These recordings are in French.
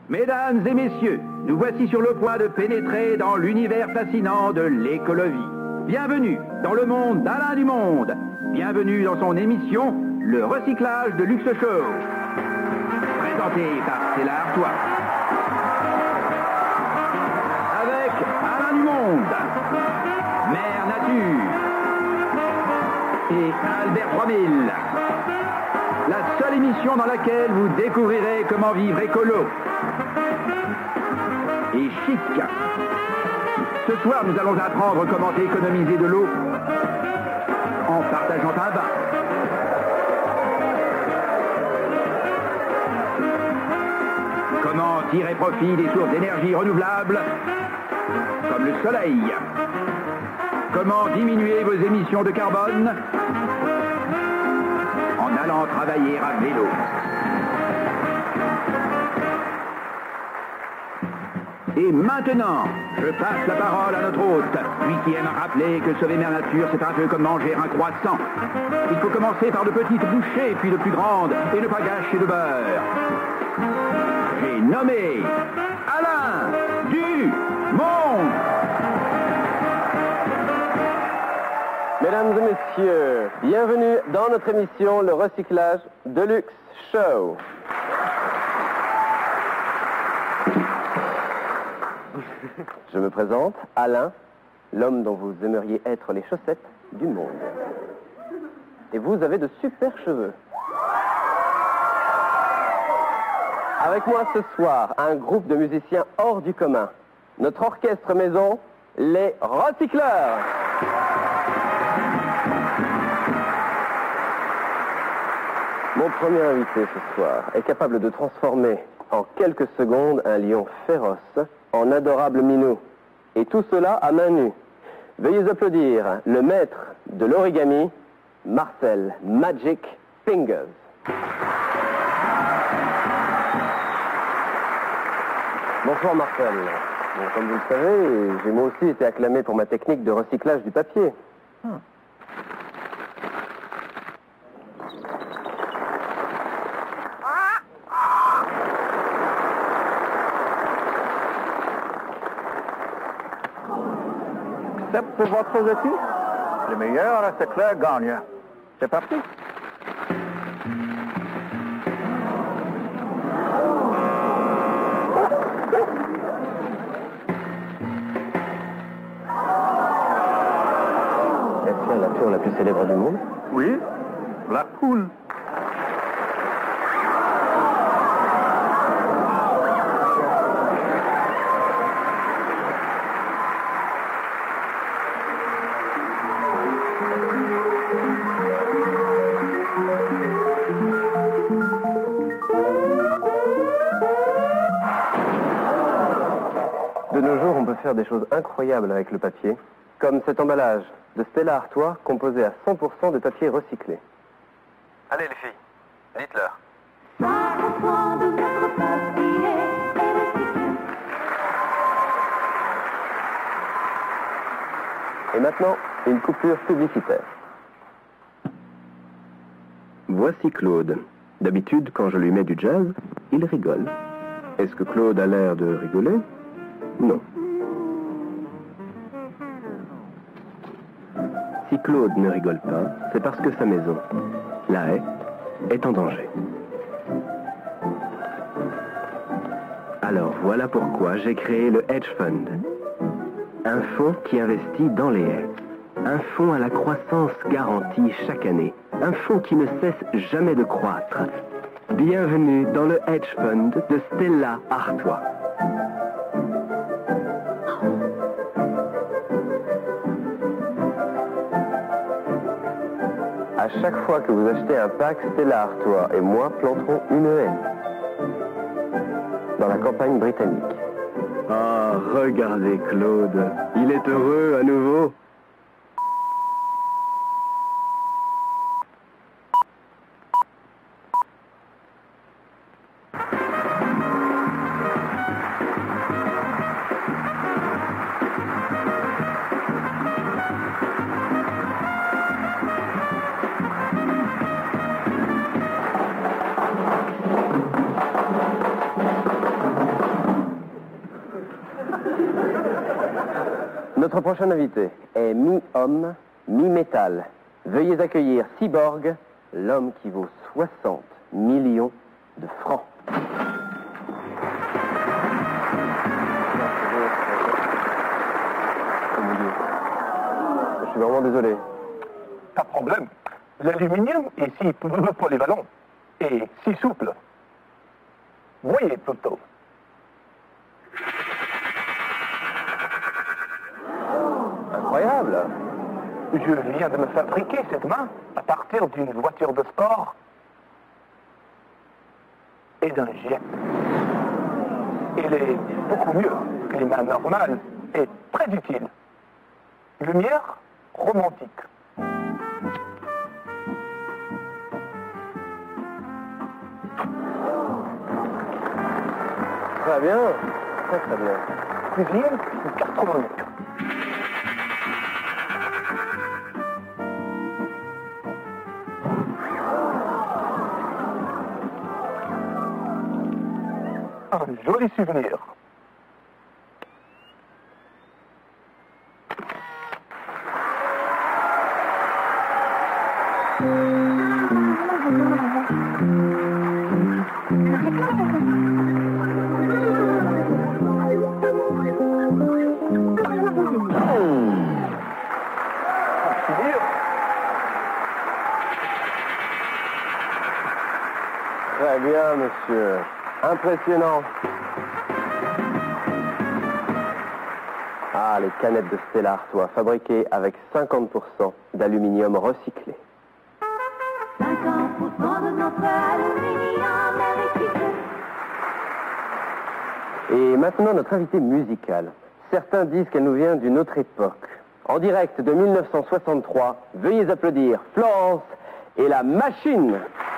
Mesdames et messieurs, nous voici sur le point de pénétrer dans l'univers fascinant de l'écologie. Bienvenue dans le monde d'Alain Dumonde. Bienvenue dans son émission, Le Recyclage de Luxe Show. Présenté par Stella Artois. Avec Alain Dumonde, Mère Nature et Albert 3000. La seule émission dans laquelle vous découvrirez comment vivre écolo et chic. Ce soir, nous allons apprendre comment économiser de l'eau en partageant un bain. Comment tirer profit des sources d'énergie renouvelables comme le soleil. Comment diminuer vos émissions de carbone en allant travailler à vélo. Et maintenant, je passe la parole à notre hôte, lui qui aime rappeler que sauver Mère Nature, c'est un peu comme manger un croissant. Il faut commencer par de petites bouchées, puis de plus grandes, et ne pas gâcher de beurre. J'ai nommé Alain Dumonde. Mesdames et messieurs, bienvenue dans notre émission Le Recyclage de Luxe Show. Je me présente, Alain, l'homme dont vous aimeriez être les chaussettes du monde. Et vous avez de super cheveux. Avec moi ce soir, un groupe de musiciens hors du commun. Notre orchestre maison, les Recycleurs. Mon premier invité ce soir est capable de transformer en quelques secondes un lion féroce en adorable minou. Et tout cela à main nue. Veuillez applaudir le maître de l'origami, Marcel Magic Fingers. Bonsoir Marcel. Bon, comme vous le savez, j'ai moi aussi été acclamé pour ma technique de recyclage du papier. Pour votre vécu, le meilleur recycleur gagne. C'est parti. Est-ce la nature la plus célèbre du monde? Oui, la poule. De nos jours, on peut faire des choses incroyables avec le papier, comme cet emballage de Stella Artois composé à 100% de papier recyclé. Allez les filles, dites-leur. Et maintenant, une coupure publicitaire. Voici Claude. D'habitude, quand je lui mets du jazz, il rigole. Est-ce que Claude a l'air de rigoler? Non. Si Claude ne rigole pas, c'est parce que sa maison, la haie, est en danger. Alors voilà pourquoi j'ai créé le Hedge Fund. Un fonds qui investit dans les haies. Un fonds à la croissance garantie chaque année. Un fonds qui ne cesse jamais de croître. Bienvenue dans le Hedge Fund de Stella Artois. À chaque fois que vous achetez un pack, Stella Artois et moi planterons une haie dans la campagne britannique. Ah, regardez Claude, il est heureux à nouveau. Notre prochain invité est mi-homme, mi-métal. Veuillez accueillir Cyborg, l'homme qui vaut 60 millions de francs. Oh mon Dieu. Je suis vraiment désolé. Pas de problème. L'aluminium est si polyvalent et si souple. Voyez plutôt. Incroyable. Je viens de me fabriquer cette main à partir d'une voiture de sport et d'un jet. Elle est beaucoup mieux que les mains normales et très utile. Lumière romantique. Très bien. Très très bien. Cuisine gastronomique. Un joli souvenir. Très bien, monsieur. Impressionnant. Ah, les canettes de Stella Artois, fabriquées avec 50% d'aluminium recyclé. 50% de notre aluminium est recyclé. Et maintenant, notre invité musical. Certains disent qu'elle nous vient d'une autre époque. En direct de 1963, veuillez applaudir Florence et la machine.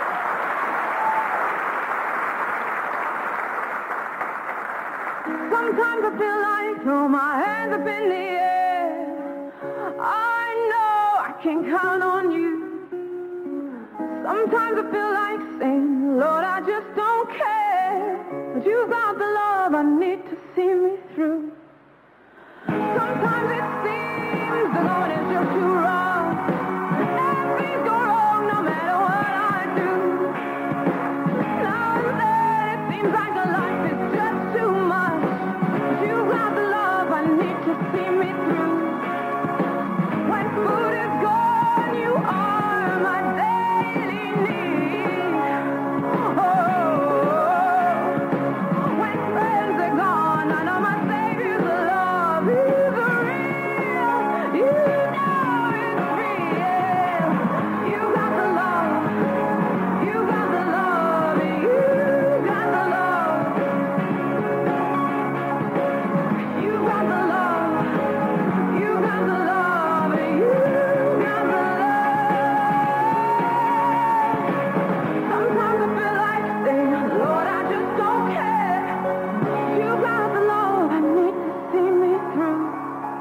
Sometimes I feel like throw my hands up in the air. I know I can count on you. Sometimes I feel like saying, Lord, I just don't care. But you've got the love I need to see me through. Sometimes it seems the going is just too rough. And things go wrong no matter what I do. Now and then it seems like a life is just too much. But you've got the love I need to see me through. When food is gone, you are my daily need. Oh, when friends are gone, I know my Savior's love is real. You know it's real. You got the love. You got the love. You got the love. You got the love. You got the love. You got the love. Sometimes I feel like saying, Lord, I just don't care. You got the love I need to see me through.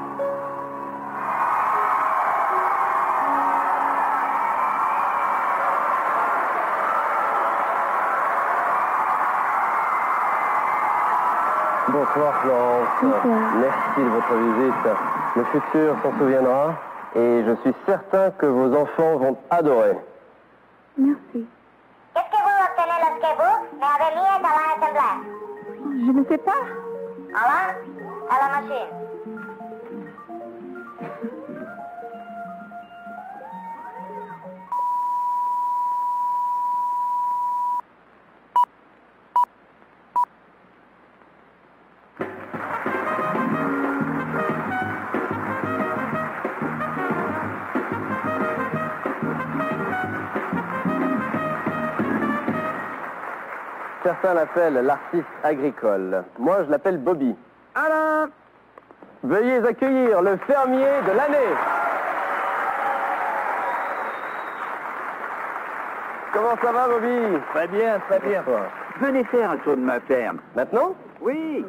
Bonsoir Florence. Merci de votre visite. Le futur s'en souviendra et je suis certain que vos enfants vont adorer. Merci. Qu'est-ce que vous obtenez lorsque vous n'avez mis dans l'assemblage? Je ne sais pas. Alors, à la machine. Certains l'appellent l'artiste agricole. Moi, je l'appelle Bobby. Alain! Veuillez accueillir le fermier de l'année. Comment ça va, Bobby? Très bien, très bien. Venez faire un tour de ma ferme. Maintenant? Oui.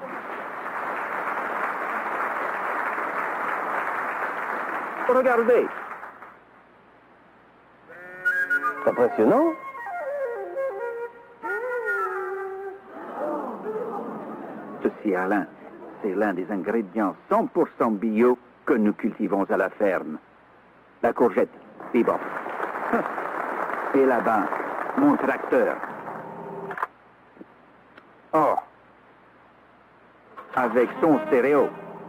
Regardez. C'est impressionnant. Ceci, Alain, c'est l'un des ingrédients 100% bio que nous cultivons à la ferme. La courgette, bebop. Et là-bas, mon tracteur. Oh, avec son stéréo.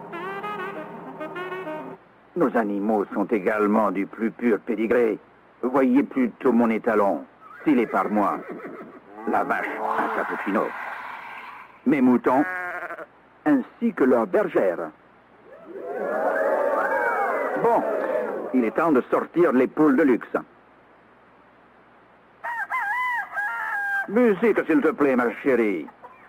Nos animaux sont également du plus pur pédigré. Voyez plutôt mon étalon, stylé par moi. La vache, un cappuccino. Mes moutons, ainsi que leur bergère. Bon, il est temps de sortir les poules de luxe. Musique, s'il te plaît, ma chérie.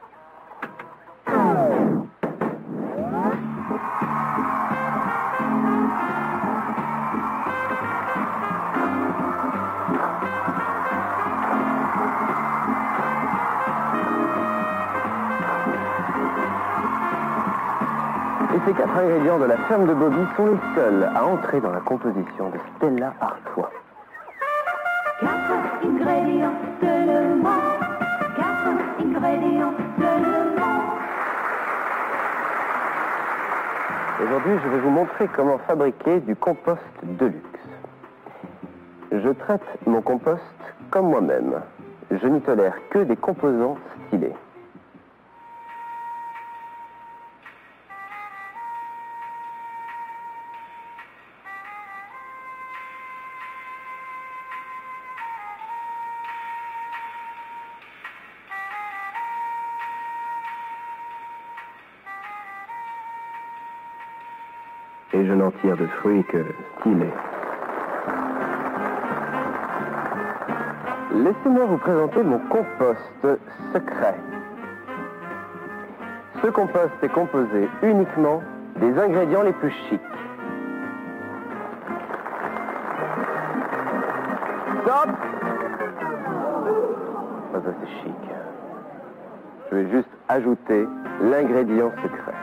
Et ces 4 ingrédients de la ferme de Bobby sont les seuls à entrer dans la composition de Stella Artois. 4 ingrédients seulement. 4 ingrédients seulement. Aujourd'hui, je vais vous montrer comment fabriquer du compost de luxe. Je traite mon compost comme moi-même. Je n'y tolère que des composants stylés. Et je n'en tire de fruits que stylés. Laissez-moi vous présenter mon compost secret. Ce compost est composé uniquement des ingrédients les plus chics. Stop! Pas assez chic. Je vais juste ajouter l'ingrédient secret.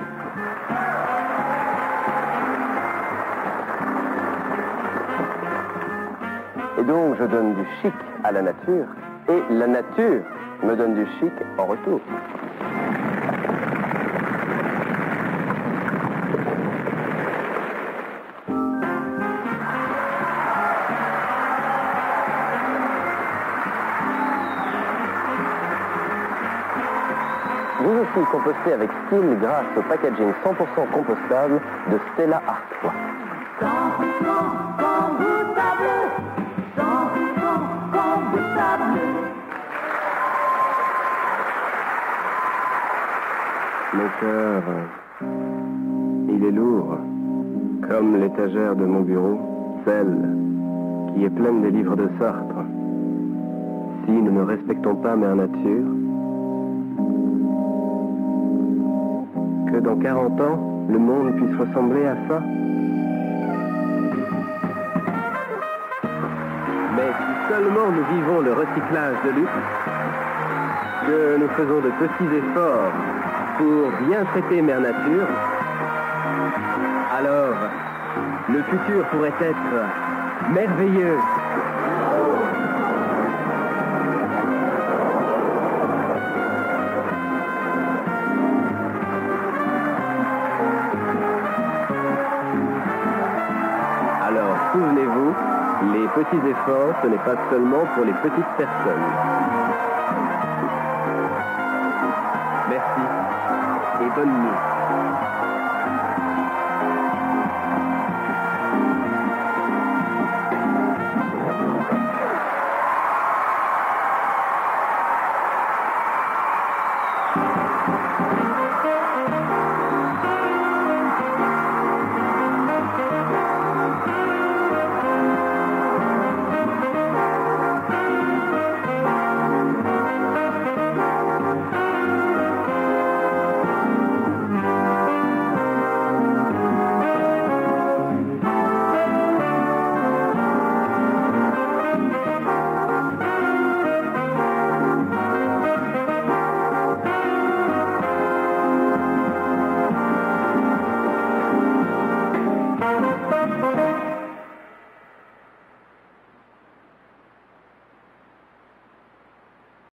Et donc, je donne du chic à la nature, et la nature me donne du chic en retour. Vous aussi compostez avec style grâce au packaging 100% compostable de Stella Artois. 100% compostable. 100% compostable. Mon cœur, il est lourd, comme l'étagère de mon bureau, celle qui est pleine des livres de Sartre. Si nous ne respectons pas Mère Nature, que dans 40 ans, le monde puisse ressembler à ça. Mais si seulement nous vivons le recyclage de luxe, que nous faisons de petits efforts pour bien traiter Mère Nature, alors le futur pourrait être merveilleux. Alors, souvenez-vous, les petits efforts, ce n'est pas seulement pour les petites personnes. Merci et bonne nuit.